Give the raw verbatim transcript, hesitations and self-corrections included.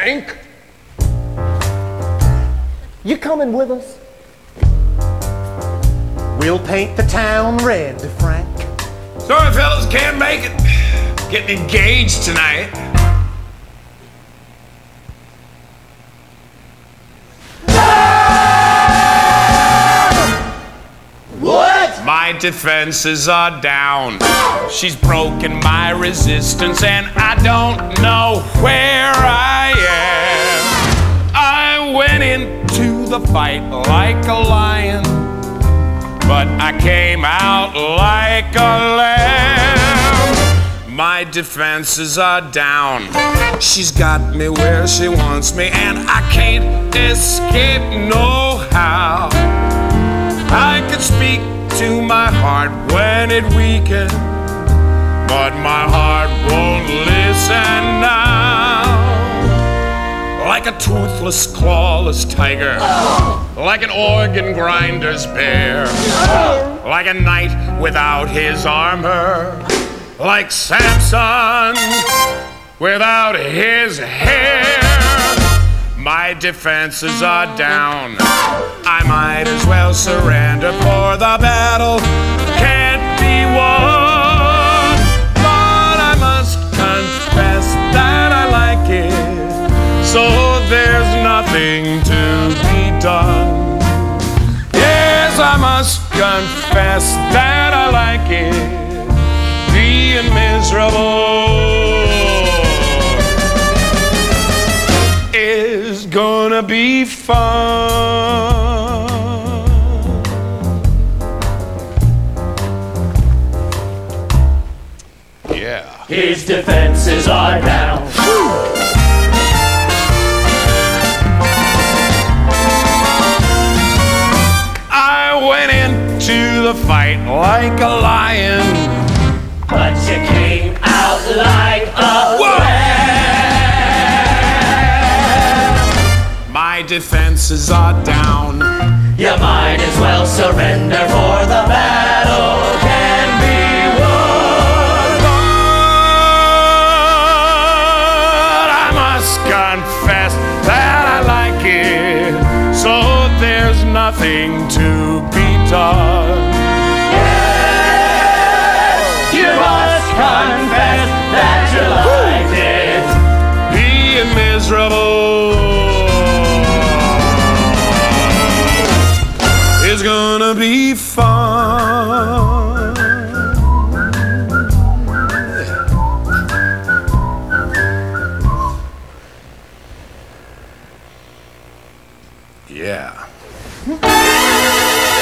Hank? You coming with us? We'll paint the town red, Frank. Sorry, fellas, can't make it. Getting engaged tonight. What? My defenses are down. She's broken my resistance, and I don't know where I am. I went into the fight like a lion, but I came out like a lamb. My defenses are down. She's got me where she wants me, and I can't escape no how. I could speak to my heart when it weakens, but my heart won't listen now. Like a toothless, clawless tiger, like an organ grinder's bear, like a knight without his armor, like Samson without his hair. My defenses are down. I might as well surrender, for the battle can't be won. But I must confess that I like it, so there's nothing to be done. Yes, I must confess that I like it, being miserable is gonna be fun. Yeah. His defenses are down. I went into the fight like a lion, But you came out like a lamb. my defenses are down. You might as well surrender, for the battle can be won. But I must confess that I like it, so there's nothing to be done. You must confess that you liked it, Being miserable is gonna be fun. Yeah.